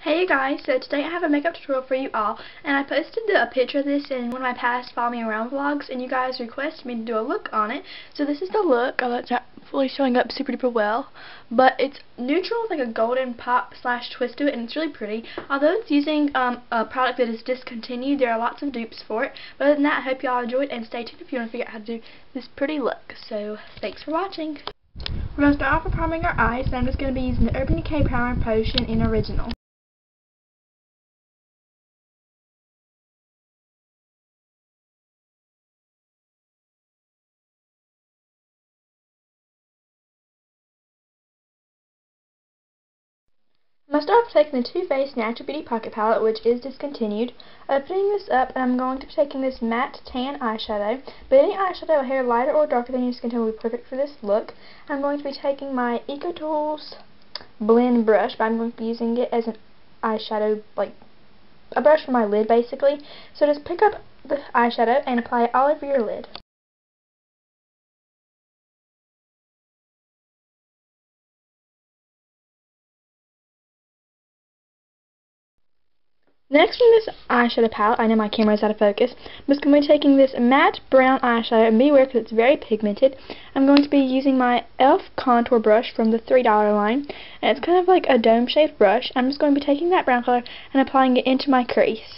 Hey guys, so today I have a makeup tutorial for you all, and I posted a picture of this in one of my past Follow Me Around vlogs, and you guys requested me to do a look on it. So this is the look. Oh, that's not fully showing up super duper well, but it's neutral with like a golden pop slash twist to it, and it's really pretty. Although it's using a product that is discontinued, there are lots of dupes for it. But other than that, I hope you all enjoyed, and stay tuned if you want to figure out how to do this pretty look. So thanks for watching. We're going to start off with priming our eyes, and I'm just going to be using the Urban Decay Primer Potion in Original. I'm going to start off taking the Too Faced Natural Beauty Pocket Palette, which is discontinued. Opening this up, and I'm going to be taking this matte tan eyeshadow. But any eyeshadow a hair lighter or darker than your skin tone will be perfect for this look. I'm going to be taking my EcoTools blend brush, but I'm going to be using it as an eyeshadow, like a brush for my lid basically. So just pick up the eyeshadow and apply it all over your lid. Next from this eyeshadow palette, I know my camera is out of focus, I'm just going to be taking this matte brown eyeshadow, and beware because it's very pigmented. I'm going to be using my e.l.f. contour brush from the $3 line, and it's kind of like a dome-shaped brush. I'm just going to be taking that brown color and applying it into my crease.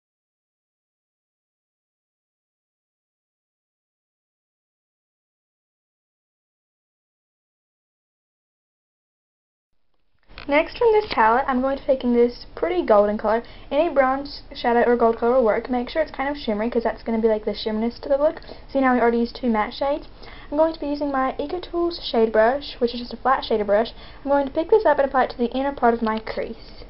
Next from this palette, I'm going to be taking this pretty golden color. Any bronze shadow or gold color will work. Make sure it's kind of shimmery because that's going to be like the shimmeriness to the look. See, now we already used two matte shades. I'm going to be using my EcoTools shade brush, which is just a flat shader brush. I'm going to pick this up and apply it to the inner part of my crease.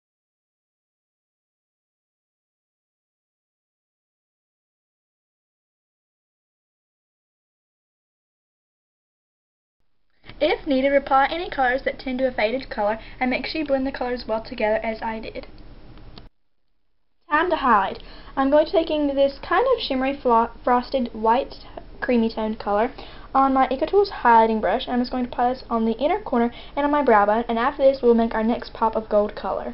If needed, apply any colors that tend to a faded color, and make sure you blend the colors well together as I did. Time to highlight. I'm going to be taking this kind of shimmery frosted white creamy toned color on my EcoTools highlighting brush, and I'm just going to apply this on the inner corner and on my brow bone, and after this we'll make our next pop of gold color.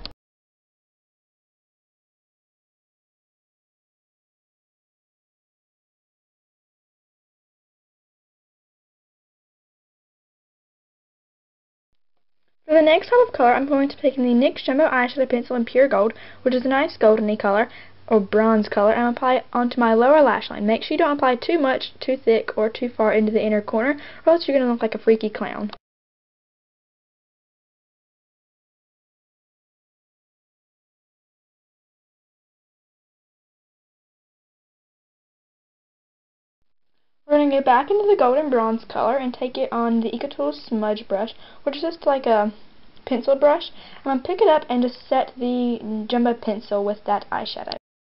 For the next type of color, I'm going to be taking the NYX Jumbo Eyeshadow Pencil in Pure Gold, which is a nice goldeny color, or bronze color, and apply it onto my lower lash line. Make sure you don't apply too much, too thick, or too far into the inner corner, or else you're going to look like a freaky clown. We're going to go back into the golden bronze color and take it on the EcoTools smudge brush, which is just like a pencil brush. I'm going to pick it up and just set the jumbo pencil with that eyeshadow.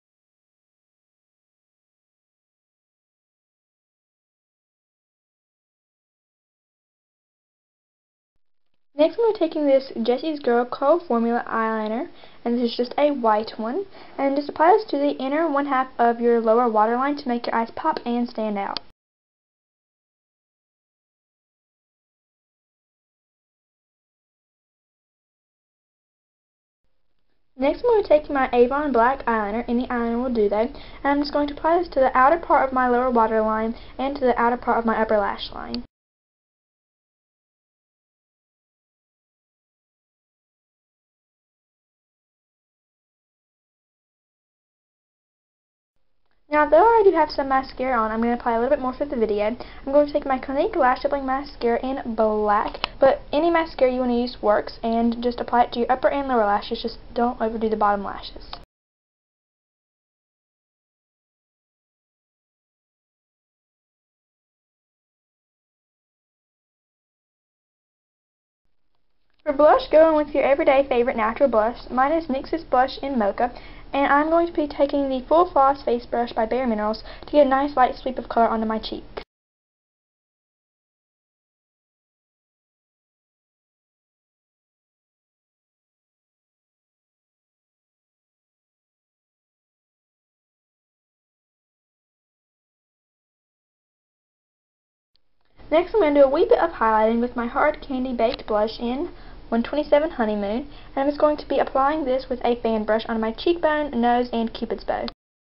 Next I'm going to be taking this Jessie's Girl Kohl Formula eyeliner, and this is just a white one, and just apply this to the inner one half of your lower waterline to make your eyes pop and stand out. Next I'm going to take my Avon black eyeliner, any eyeliner will do that, and I'm just going to apply this to the outer part of my lower waterline and to the outer part of my upper lash line. Now, though I do have some mascara on, I'm going to apply a little bit more for the video. I'm going to take my Clinique Lash Stippling Mascara in black, but any mascara you want to use works, and just apply it to your upper and lower lashes. Just don't overdo the bottom lashes. For blush, go in with your everyday favorite natural blush. Mine is NYX's Blush in Mocha, and I'm going to be taking the Full Floss Face Brush by Bare Minerals to get a nice light sweep of color onto my cheek. Next, I'm going to do a wee bit of highlighting with my Hard Candy Baked Blush in 127 Honeymoon, and I'm just going to be applying this with a fan brush on my cheekbone, nose, and cupid's bow.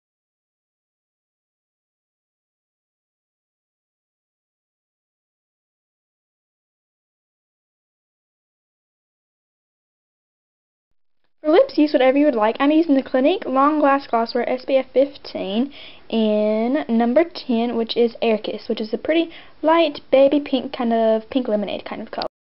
For lips, use whatever you would like. I'm using the Clinique Long Glass Glosswear SPF 15 in number 10, which is Air Kiss, which is a pretty light baby pink kind of pink lemonade kind of color.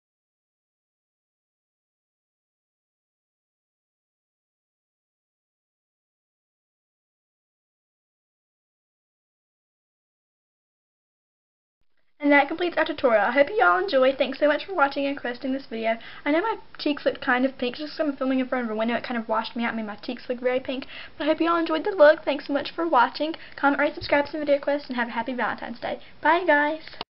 And that completes our tutorial. I hope you all enjoyed. Thanks so much for watching and requesting this video. I know my cheeks look kind of pink just because I'm filming in front of a window. It kind of washed me out and made my cheeks look very pink. But I hope you all enjoyed the look. Thanks so much for watching. Comment, rate, subscribe, send video requests, and have a happy Valentine's Day. Bye, guys.